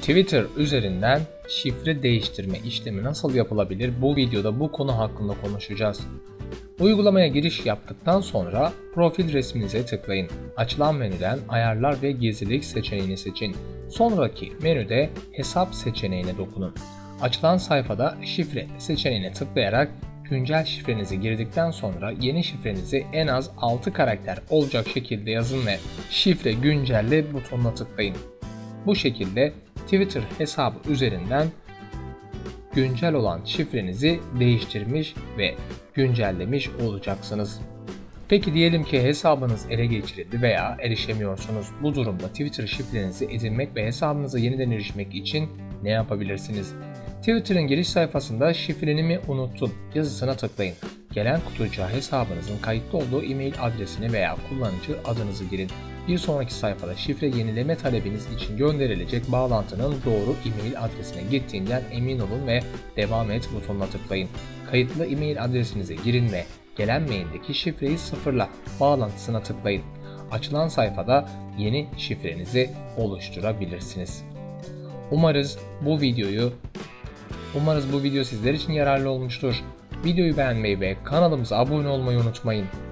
Twitter üzerinden şifre değiştirme işlemi nasıl yapılabilir? Bu videoda bu konu hakkında konuşacağız. Uygulamaya giriş yaptıktan sonra profil resminize tıklayın. Açılan menüden ayarlar ve gizlilik seçeneğini seçin. Sonraki menüde hesap seçeneğine dokunun. Açılan sayfada şifre seçeneğine tıklayarak güncel şifrenizi girdikten sonra yeni şifrenizi en az 6 karakter olacak şekilde yazın ve şifre güncelle butonuna tıklayın. Bu şekilde Twitter hesabı üzerinden güncel olan şifrenizi değiştirmiş ve güncellemiş olacaksınız. Peki diyelim ki hesabınız ele geçirildi veya erişemiyorsunuz. Bu durumda Twitter şifrenizi edinmek ve hesabınıza yeniden erişmek için ne yapabilirsiniz? Twitter'ın giriş sayfasında "Şifreni mi unuttun?" yazısına tıklayın. Gelen kutucuğa hesabınızın kayıtlı olduğu e-mail adresini veya kullanıcı adınızı girin. Bir sonraki sayfada şifre yenileme talebiniz için gönderilecek bağlantının doğru e-mail adresine gittiğinden emin olun ve "Devam et" butonuna tıklayın. Kayıtlı e-mail adresinize girin ve gelen maildeki şifreyi sıfırla bağlantısına tıklayın. Açılan sayfada yeni şifrenizi oluşturabilirsiniz. Umarız bu video sizler için yararlı olmuştur. Videoyu beğenmeyi ve kanalımıza abone olmayı unutmayın.